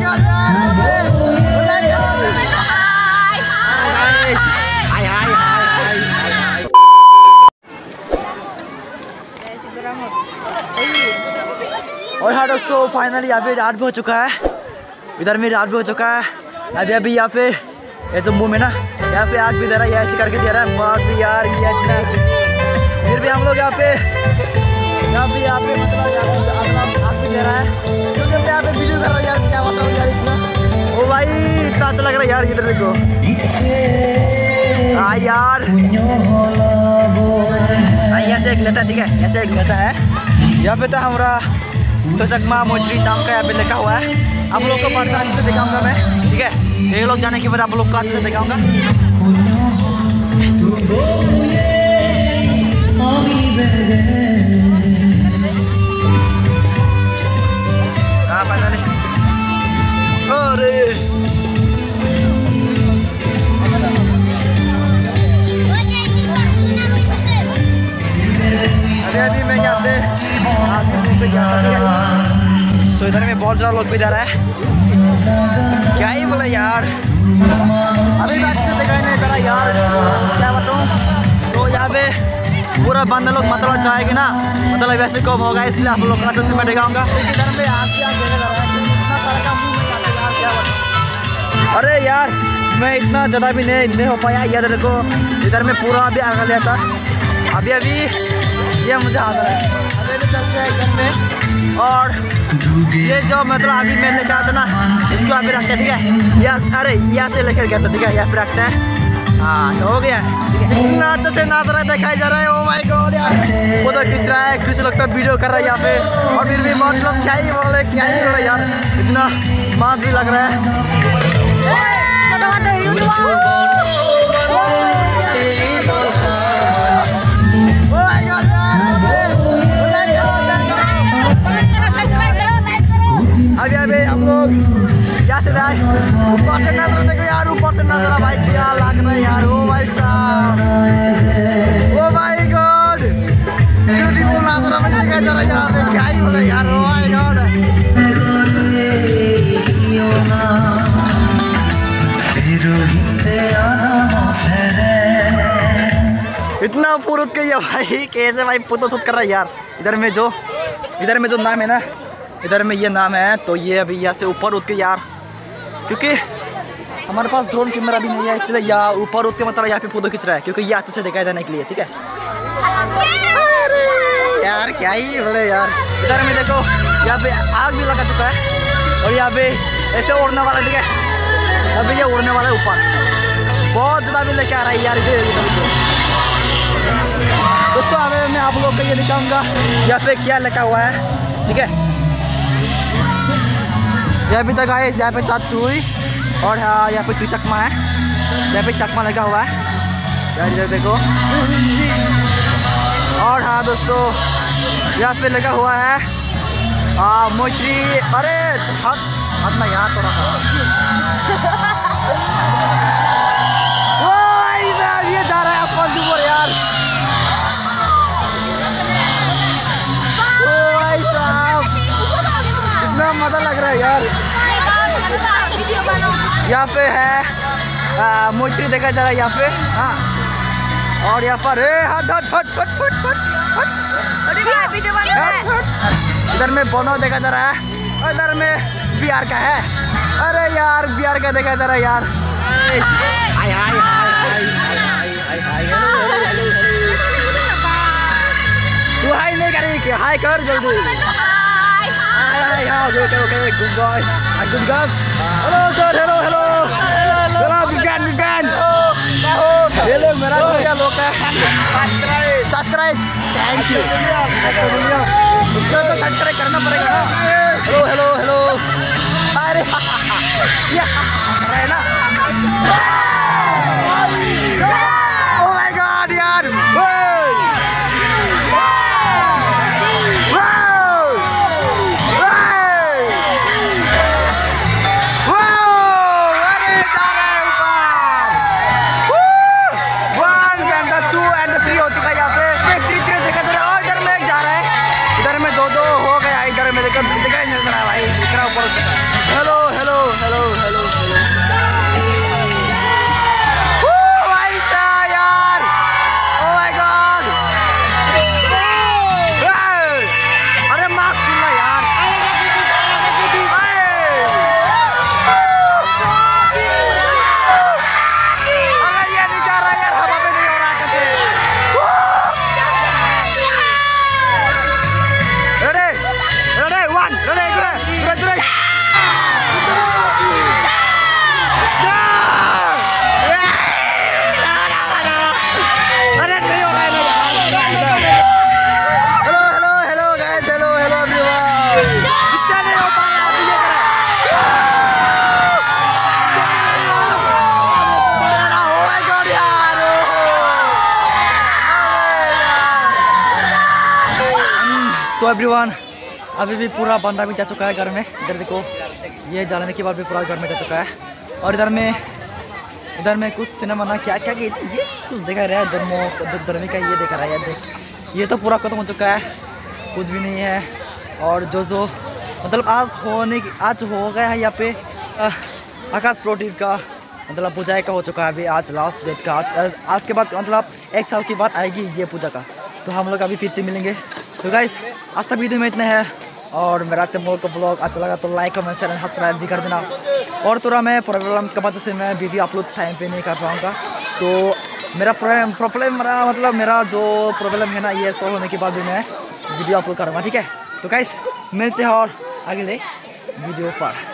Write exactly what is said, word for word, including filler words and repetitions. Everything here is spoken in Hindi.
और हाँ दोस्तों, फाइनली यहाँ पे रात भी हो चुका है। इधर में रात भी हो चुका है। अभी अभी यहाँ पे ये जो मुंह में ना यहाँ पे आग भी दे रहा है, ऐसे करके दे रहा है बात भी यार। ये इतना फिर भी हम लोग यहाँ पे यहाँ पे यहाँ पे मतलब यहाँ पे आग भी दे रहा है, क्योंकि मैं यहाँ पे वीडियो कर रहा हूँ यार। क्या बताऊँ यार, इतना ओ भाई इतना अच्छा लग रहा है यार। इधर देखो हाँ यार, ऐसे एक लेता है, ठीक है, ऐसे एक लेता है। यहाँ पे तो हमारा तो चकमा मोजरी नाम का यहाँ पे लिखा हुआ है। आप लोग को पता अच्छे से दिखाऊंगा मैं, ठीक है। ये लोग जाने के बाद आप लोग को अच्छे से दिखाऊंगा। हाँ पता नहीं। अरे अभी मैं यहाँ पे सो इधर में बहुत ज़्यादा लोग भी जा रहा है। क्या ही बोला यार, अभी बात से दिखाई नहीं चला यार, क्या बताऊँ। तो यहाँ पे पूरा बंदा लोग मतलब चाहेगी ना, मतलब वैसे कम होगा, इसलिए आप लोग का तो मैं दिखाऊंगा। इधर में अरे यार मैं इतना ज़्यादा भी नहीं नहीं हो पाया यार। देखो इधर में पूरा भी आग लिया था। अभी अभी ये मुझे आ रहा है, अभी भी चलते हैं घर में। और ये जो मतलब अभी मैं लेकर आता ना, इसको अभी रखते हैं, ठीक है। यस अरे यहाँ से लेकर गया था, ठीक है, यहाँ पे रखते हैं। हाँ तो हो गया नाच से नाच रहा दिखाई जा रहा है। ओ माय गॉड यार, वो तो खिंच रहा है, किसी लगता है वीडियो कर रहा है यहाँ पे। और फिर भी मतलब क्या ही बोल रहे क्या ही बोल रहे यार, इतना मांस भी लग रहा है। अभी अभी हम लोग क्या से जाए, ऊपर से नजर देखो यार, ऊपर से नजर भाई क्या लग रहा है यार। ओ भाई साहब, ओ माय गॉड, ब्यूटीफुल नजारा में देखा जा रहा है यार। क्या ही बोले यार, ओ माय गॉड। इतना फुरुत के ये भाई कैसे भाई फोटो शूट कर रहा है यार। इधर में जो इधर में जो नाम है ना, इधर में ये नाम है, तो ये अभी यहाँ से ऊपर उठ के यार, क्योंकि हमारे पास ड्रोन कैमरा भी नहीं है, इसलिए यहाँ ऊपर उठ के मतलब यहाँ पे फोटो खींच रहा है, क्योंकि ये अच्छे से दिखाई जाने के लिए, ठीक है यार। क्या ही बोले यार। इधर में देखो यहाँ पे आग भी लगा चुका है, और यहाँ पे ऐसे उड़ने वाला, ठीक है। अभी ये उड़ने वाला है ऊपर, बहुत ज़्यादा भी लेके आ रहा है यार। दोस्तों अभी मैं आप लोग को ये दिखाऊंगा यहाँ पे क्या लिखा हुआ है, ठीक है। यहाँ पे तक आए, यहाँ पे तातू हुई, और हाँ यहाँ पे तू चकमा है, यहाँ पे चकमा लगा हुआ है यार, इधर देखो। और हाँ दोस्तों यहाँ पे लगा हुआ है हाँ मोटरी। अरे हाथ हाथ ना यहाँ थोड़ा सा ये जा रहा है आसमान ऊपर यार। ओ भाई साहब कितना मजा लग रहा है यार। यहाँ पे है मोटरी देखा जा रहा है यहाँ पे, हाँ। और यहाँ पर हाथ हाथ फट फट फट फट इधर में बोनो देखा जा रहा है, इधर में बिहार का है। अरे यार बिहार का देखा जा रहा है यार। हाय हाय हाय हाय तू हाय नहीं करेगी क्या? हाय कर जल्दी। Hi hi okay okay good boy good girl. Hello sir, hello hello hello बिगान बिगान। हेलो मेरा क्या लोग है, सब्सक्राइब सब्सक्राइब थैंक यू। उसको तो सब्सक्राइब करना पड़ेगा ना। हेलो हेलो हेलो अरे ये है ना। ओह माय गॉड यार, दिखाई नहीं दे रहा भाई, इतना ऊपर हो चुका है। हेलो हेलो सो एवरीवन, अभी भी पूरा बंदा भी जा चुका है घर में। इधर देखो, ये जाने के बाद भी पूरा घर में जा चुका है। और इधर में इधर में कुछ सिनेमा ना क्या क्या ये कुछ दिखा रहा है, धर्मो धर्मी का ये दिखा रहा है। देख ये तो पूरा खत्म हो चुका है, कुछ भी नहीं है। और जो जो मतलब आज होने की आज हो गया है यहाँ पे आकाश प्रोटीन का मतलब पूजा का हो चुका है अभी। आज लास्ट डेट का, आज आज के बाद मतलब एक साल के बाद आएगी ये पूजा का। तो हम लोग अभी फिर से मिलेंगे। तो गाइस आज तक वीडियो में इतना है। और मेरा तमोल का ब्लॉग अच्छा लगा तो लाइक कमेंट शेयर सब्सक्राइब भी कर देना। और थोड़ा मैं प्रॉब्लम की वजह से मैं वीडियो अपलोड टाइम पे नहीं कर पाऊँगा। तो मेरा प्रॉब्लम मेरा मतलब मेरा जो प्रॉब्लम है ना, ये सॉल्व होने के बाद भी मैं वीडियो अपलोड करूँगा, ठीक है। तो गाइस मिलते हैं और अगले वीडियो पर।